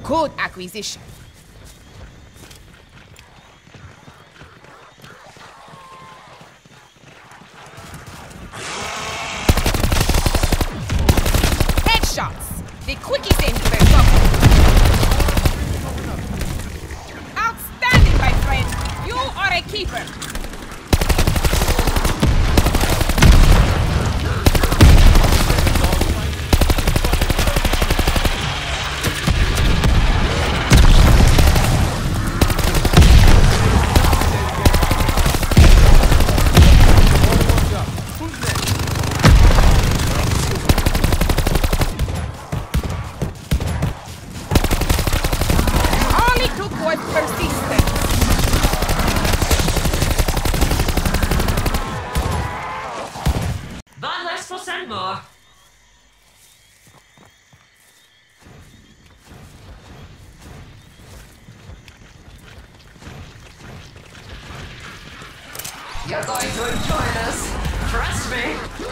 Good acquisition. Headshots! The quickest end to their trouble. Outstanding, my friend! You are a keeper! More. You're going to enjoy this. Trust me.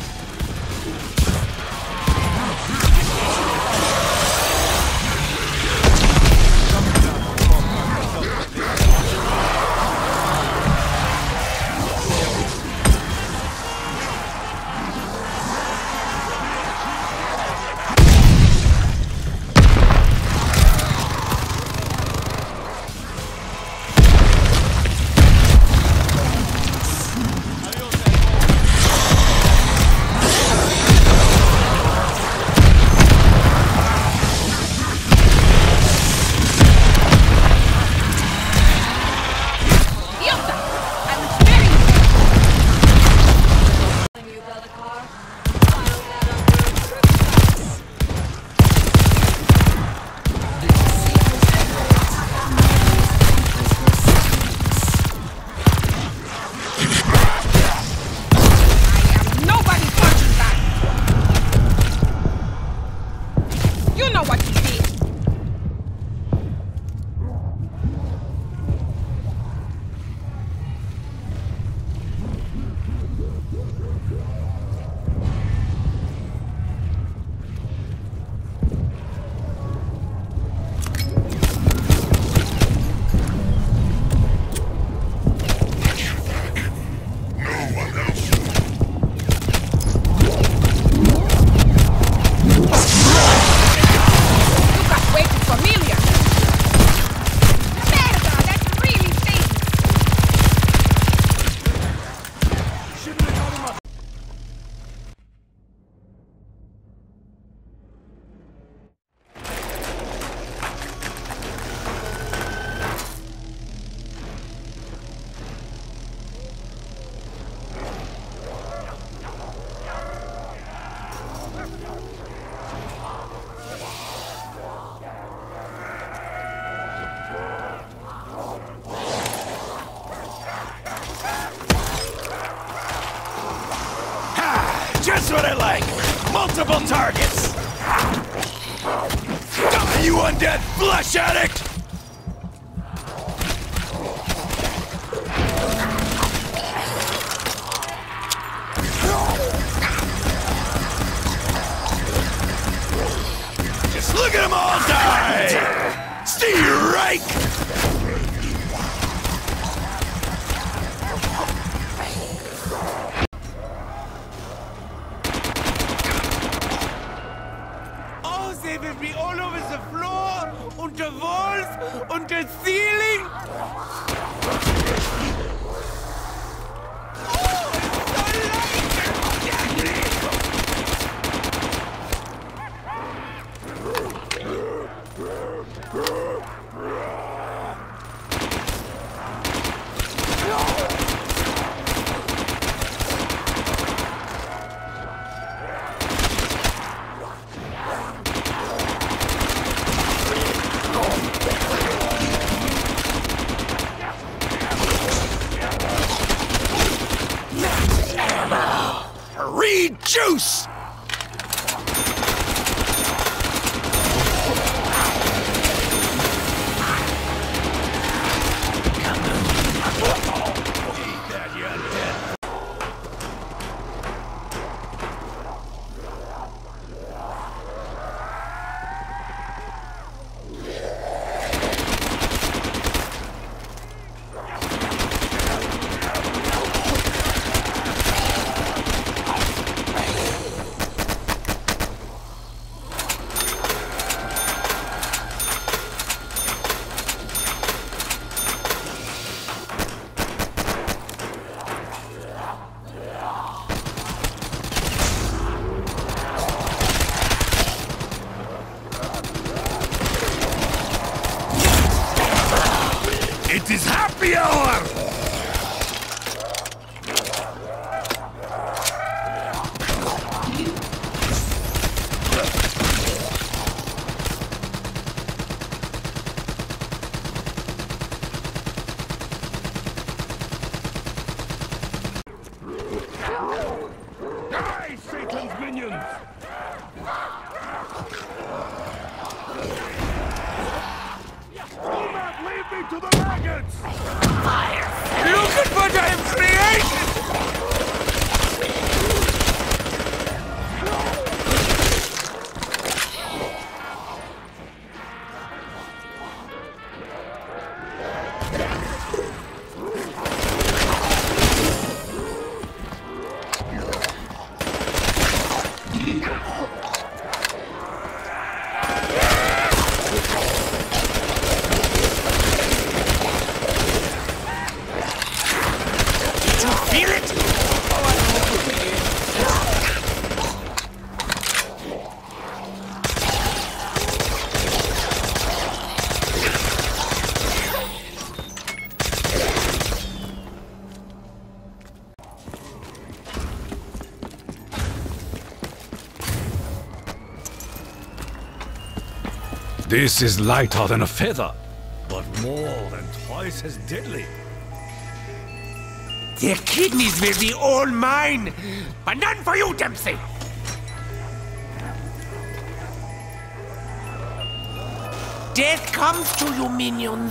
Just what I like! Multiple targets! Die, you undead flesh addict! Just look at them all die! Steve Reich! They will be all over the floor, und the walls, und the ceiling. Reed juice! those minions! Do not leave me to the maggots! Look at what I have created! Feel it? This is lighter than a feather, but more than twice as deadly. Their kidneys will be all mine, but none for you, Dempsey! Death comes to you, minions!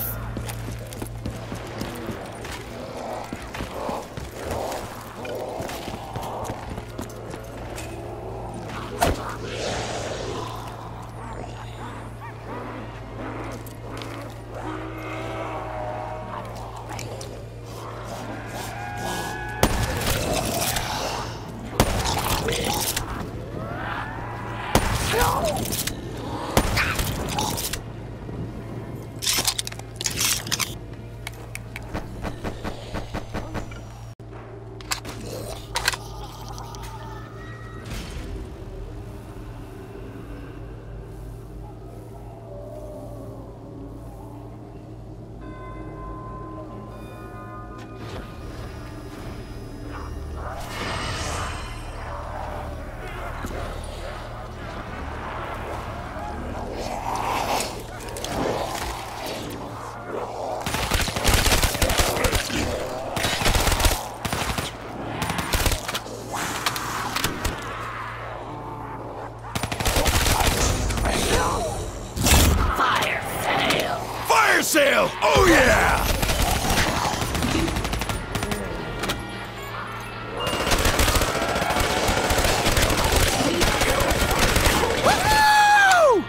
Fire sale! Oh yeah! Woo!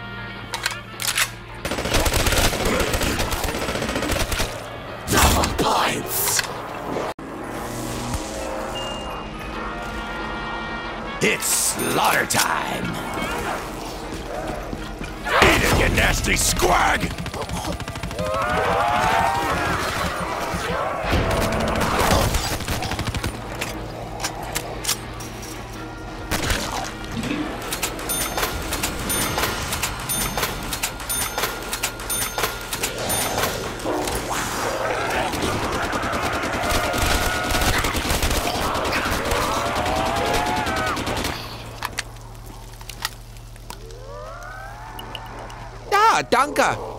Double points! It's slaughter time! Eat it, you nasty squag! Ah, danke!